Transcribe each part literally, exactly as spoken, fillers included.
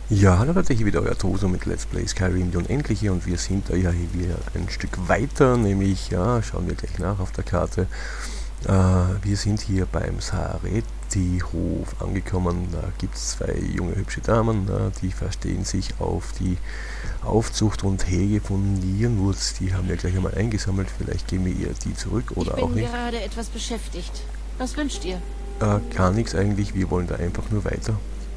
Ja, hallo Leute, hier wieder euer Toso mit Let's Play Skyrim die Unendliche und wir sind da ja hier wieder ein Stück weiter, nämlich, ja, schauen wir gleich nach auf der Karte. Äh, wir sind hier beim Sareti-Hof angekommen, da gibt es zwei junge hübsche Damen, äh, die verstehen sich auf die Aufzucht und Hege von Nirnwurz, die haben wir gleich einmal eingesammelt, vielleicht geben wir ihr die zurück oder auch nicht. Ich bin gerade etwas beschäftigt. Was wünscht ihr? Äh, gar nichts eigentlich, wir wollen da einfach nur weiter.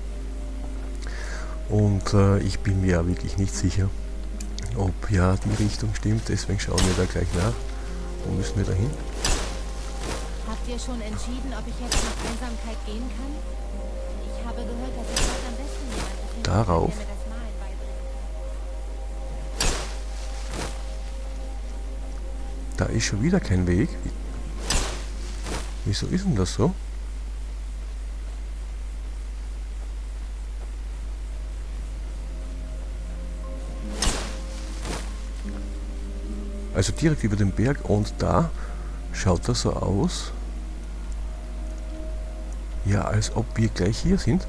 Und äh, ich bin mir ja wirklich nicht sicher, ob ja die Richtung stimmt, deswegen schauen wir da gleich nach. Wo müssen wir da hin? Habt ihr schon entschieden, ob ich jetzt nach Einsamkeit gehen kann? Ich habe gehört, dass ich dort am besten jemanden finde, Darauf. der mir das Malen beibringen kann. Da ist schon wieder kein Weg. Wieso ist denn das so? Also direkt über den Berg und da schaut das so aus, ja, als ob wir gleich hier sind.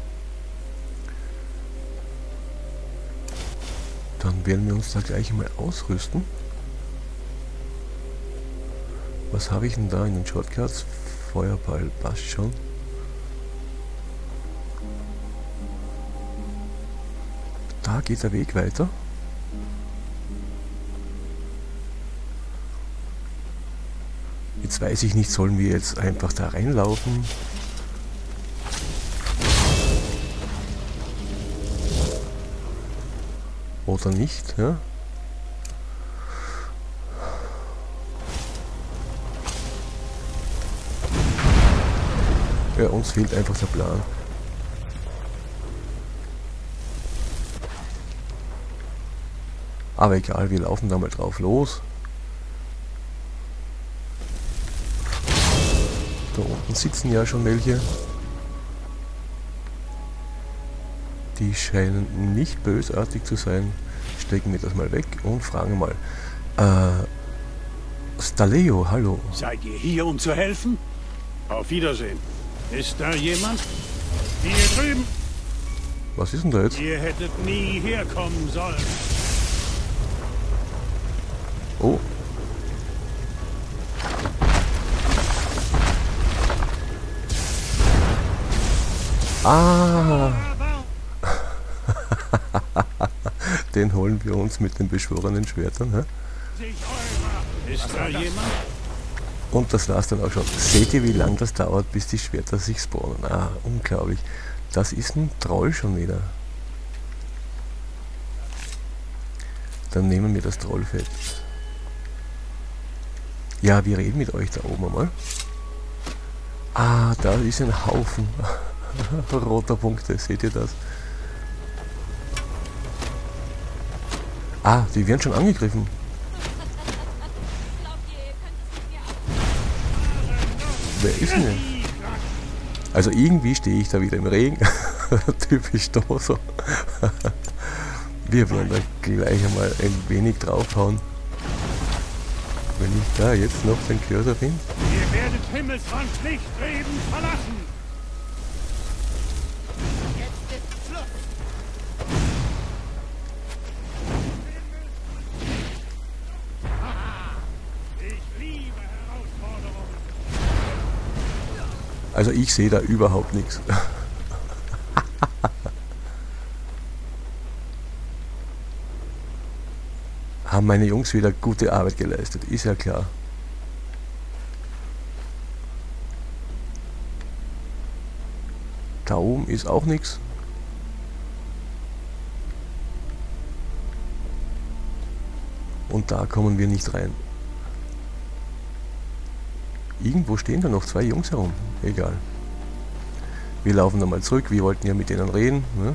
Dann werden wir uns da gleich mal ausrüsten. Was habe ich denn da in den Shortcuts? Feuerball passt schon. Da geht der Weg weiter. Jetzt weiß ich nicht, sollen wir jetzt einfach da reinlaufen? Oder nicht, ja? Ja, uns fehlt einfach der Plan. Aber egal, wir laufen da mal drauf los. Da unten sitzen ja schon welche. Die scheinen nicht bösartig zu sein. Stecken wir das mal weg und fragen mal. Äh, Staleo, hallo. Seid ihr hier, um zu helfen? Auf Wiedersehen. Ist da jemand? Hier drüben. Was ist denn da jetzt? Ihr hättet nie herkommen sollen. Oh. Ah. Den holen wir uns mit den beschworenen Schwertern. Hä? Ist da jemand? Und das war's dann auch schon. Seht ihr, wie lange das dauert, bis die Schwerter sich spawnen? Ah, unglaublich. Das ist ein Troll schon wieder. Dann nehmen wir das Trollfett. Ja, wir reden mit euch da oben einmal. Ah, da ist ein Haufen roter Punkte. Seht ihr das? Ah, die werden schon angegriffen. Wer ist denn? Also irgendwie stehe ich da wieder im Regen. Typisch Toso. Wir werden da gleich einmal ein wenig draufhauen. Wenn ich da jetzt noch den Cursor finde. Ihr werdet Himmelsrand nicht lebend verlassen. Jetzt ist Schluss. Ich liebe Herausforderungen. Also ich sehe da überhaupt nichts. Haben meine Jungs wieder gute Arbeit geleistet, ist ja klar. Da oben ist auch nichts. Und da kommen wir nicht rein. Irgendwo stehen da noch zwei Jungs herum. Egal. Wir laufen nochmal zurück. Wir wollten ja mit denen reden. Ne?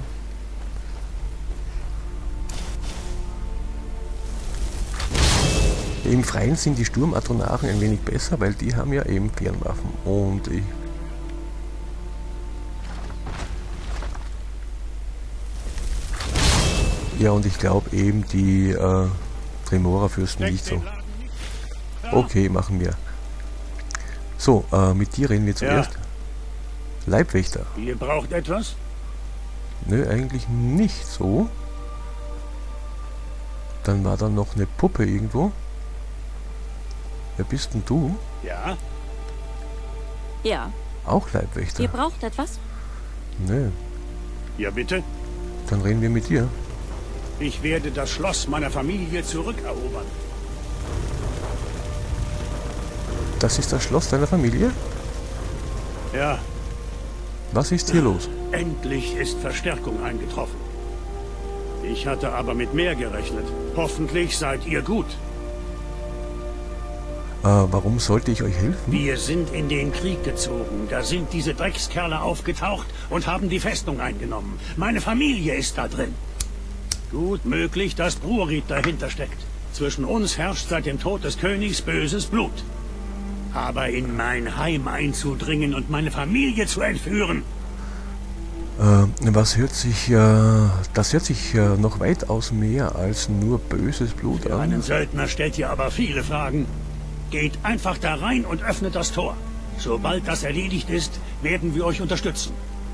Im Freien sind die Sturmadronachen ein wenig besser, weil die haben ja eben Fernwaffen. Und ich... Ja, und ich glaube eben die äh, Tremora-Fürsten nicht so. Okay, machen wir. So, äh, mit dir reden wir zuerst. Ja. Leibwächter. Ihr braucht etwas? Nö, eigentlich nicht so. Dann war da noch eine Puppe irgendwo. Wer bist denn du? Ja? Ja. Auch Leibwächter? Ihr braucht etwas? Nö. Ja, bitte? Dann reden wir mit dir. Ich werde das Schloss meiner Familie zurückerobern. Das ist das Schloss deiner Familie? Ja, Was ist hier los? endlich ist Verstärkung eingetroffen. Ich hatte aber mit mehr gerechnet. Hoffentlich seid ihr gut. Äh, warum sollte ich euch helfen? Wir sind in den Krieg gezogen. Da sind diese Dreckskerle aufgetaucht und haben die Festung eingenommen. Meine Familie ist da drin. Gut möglich, dass Brurit dahinter steckt. Zwischen uns herrscht seit dem Tod des Königs böses Blut. Aber in mein Heim einzudringen und meine Familie zu entführen... Äh, was hört sich, äh, das hört sich äh, noch weitaus mehr als nur böses Blut Für an. einen Söldner stellt ihr aber viele Fragen. Geht einfach da rein und öffnet das Tor. Sobald das erledigt ist, werden wir euch unterstützen.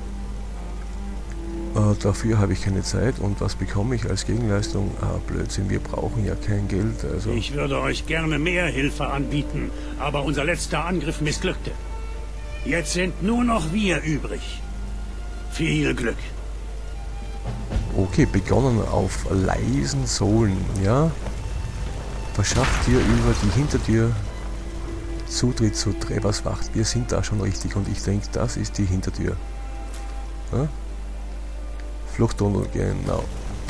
Äh, dafür habe ich keine Zeit und was bekomme ich als Gegenleistung? Ah, Blödsinn, wir brauchen ja kein Geld, also... Ich würde euch gerne mehr Hilfe anbieten, aber unser letzter Angriff missglückte. Jetzt sind nur noch wir übrig. Viel Glück. Okay, begonnen auf leisen Sohlen, ja. Verschafft dir über die Hintertür Zutritt zu Trevors Wacht. Wir sind da schon richtig und ich denke, das ist die Hintertür. Ja? Fluchttunnel, genau.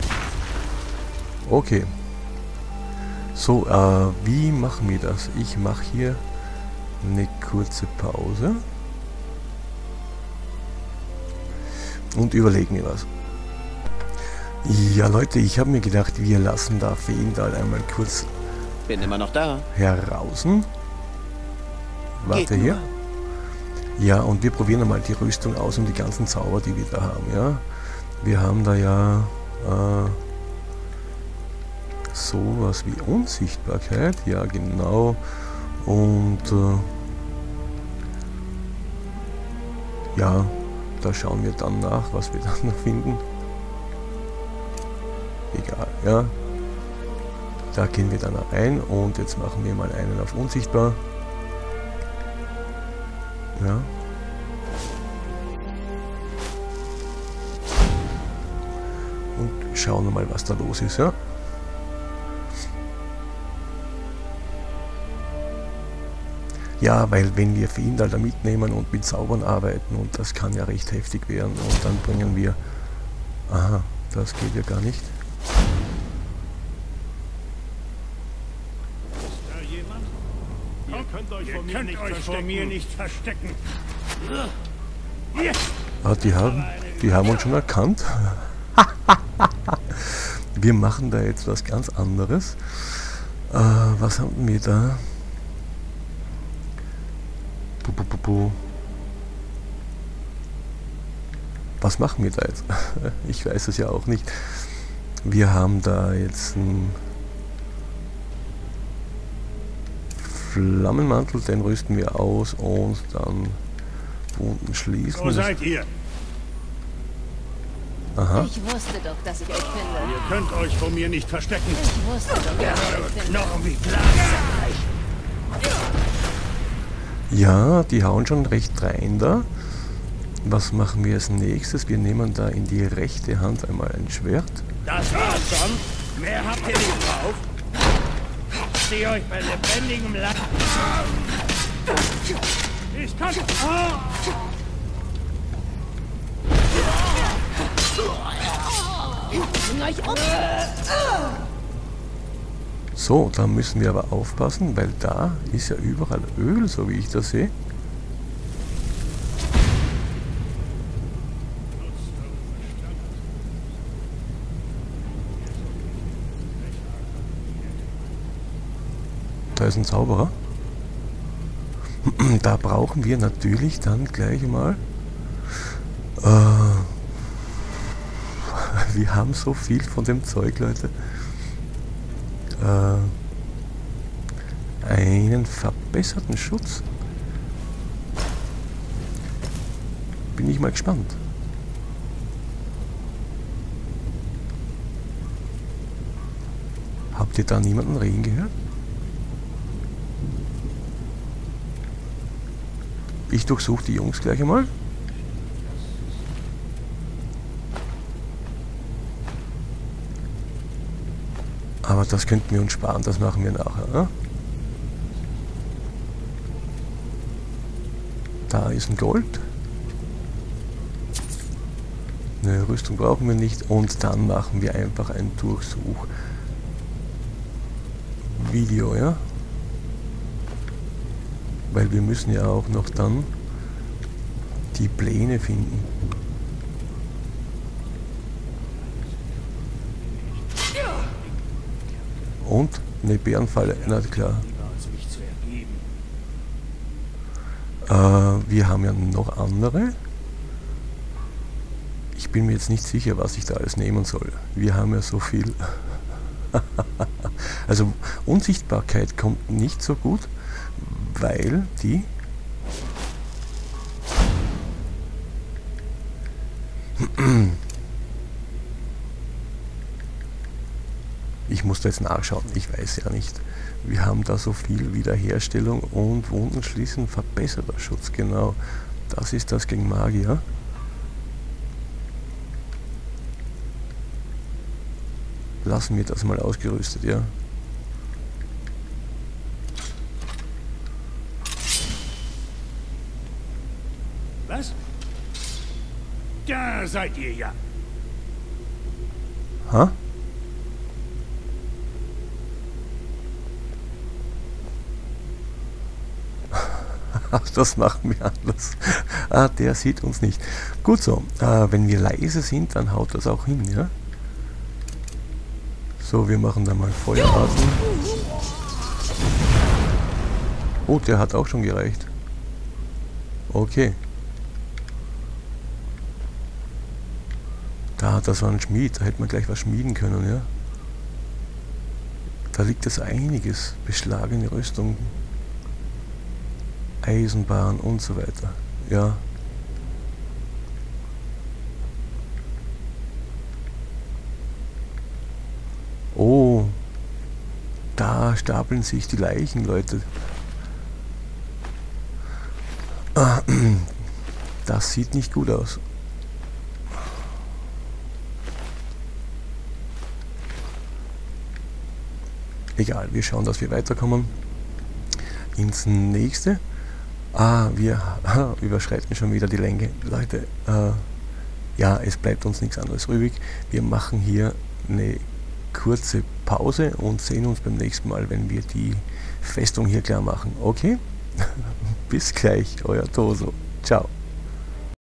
Okay. So, äh, wie machen wir das? Ich mache hier eine kurze Pause. Und überlegen wir was. Ja Leute, ich habe mir gedacht, wir lassen da Feendal einmal kurz Bin immer noch da. herausen. Warte hier. Ja, und wir probieren einmal die Rüstung aus und die ganzen Zauber, die wir da haben. Ja, wir haben da ja äh, sowas wie Unsichtbarkeit. Ja, genau. Und äh, ja, da schauen wir dann nach, was wir dann noch finden. Egal, ja. Da gehen wir dann ein und jetzt machen wir mal einen auf unsichtbar. Ja. Und schauen wir mal, was da los ist, ja. Ja, weil wenn wir Feendal da mitnehmen und mit Zaubern arbeiten, und das kann ja recht heftig werden, und dann bringen wir... Aha, das geht ja gar nicht. Ist da jemand? Ihr könnt euch, vor, mir könnt nicht euch vor mir nicht verstecken. Ah, die haben, die haben uns schon erkannt. Wir machen da jetzt was ganz anderes. Äh, was haben wir da? Bu, bu, bu, bu. Was machen wir da jetzt? Ich weiß es ja auch nicht. Wir haben da jetzt einen Flammenmantel, den rüsten wir aus und dann Wunden schließen. Wo seid ihr? Aha. Ich wusste doch, dass ich euch finde. Ihr könnt euch vor mir nicht verstecken. Ich wusste doch, dass ich euch finde. Knochen wie Glas. Ja, die hauen schon recht rein da. Was machen wir als nächstes? Wir nehmen da in die rechte Hand einmal ein Schwert. Das war's schon. Mehr habt ihr nicht drauf. Ich sehe euch bei lebendigem Leib. Ich kann... Oh. Bring euch um! So, da müssen wir aber aufpassen, weil da ist ja überall Öl, so wie ich das sehe. Da ist ein Zauberer. Da brauchen wir natürlich dann gleich mal... Äh, wir haben so viel von dem Zeug, Leute. Äh, einen verbesserten Schutz. Bin ich mal gespannt. Habt ihr da niemanden reden gehört? Ich durchsuche die Jungs gleich einmal. Aber das könnten wir uns sparen, das machen wir nachher. Ne? Da ist ein Gold. Eine Rüstung brauchen wir nicht und dann machen wir einfach ein Durchsuch-Video, ja? Weil wir müssen ja auch noch dann die Pläne finden. Und eine Bärenfalle, na klar. Äh, wir haben ja noch andere. Ich bin mir jetzt nicht sicher, was ich da alles nehmen soll. Wir haben ja so viel. Also Unsichtbarkeit kommt nicht so gut, weil die ich muss da jetzt nachschauen, ich weiß ja nicht. Wir haben da so viel Wiederherstellung und Wunden schließen, verbesserter Schutz, genau. Das ist das gegen Magier. Lassen wir das mal ausgerüstet, ja. Was? Da seid ihr ja. Ha? Das machen wir anders. Ah, der sieht uns nicht. Gut so, äh, wenn wir leise sind, dann haut das auch hin, ja? So, wir machen da mal Feuerrasen. Oh, der hat auch schon gereicht. Okay. Da, das war ein Schmied, da hätte man gleich was schmieden können, ja? Da liegt das einiges. Beschlagene Rüstung, Eisenbahn und so weiter. Ja. Oh, da stapeln sich die Leichen, Leute. Das sieht nicht gut aus. Egal, wir schauen, dass wir weiterkommen. Ins nächste. Ah, wir überschreiten schon wieder die Länge. Leute, äh, ja, es bleibt uns nichts anderes übrig. Wir machen hier eine kurze Pause und sehen uns beim nächsten Mal, wenn wir die Festung hier klar machen. Okay? Bis gleich, euer Toso. Ciao.